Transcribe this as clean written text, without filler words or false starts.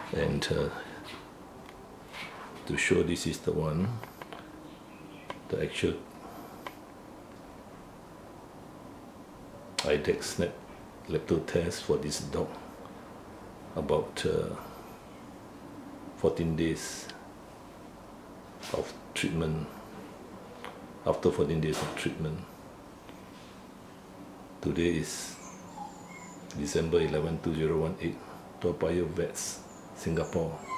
And to show this is the one, the actual SNAP Lepto Test for this dog. About 14 days of treatment. After 14 days of treatment, today is December 11, 2018, Toa Payoh Vets, Singapore.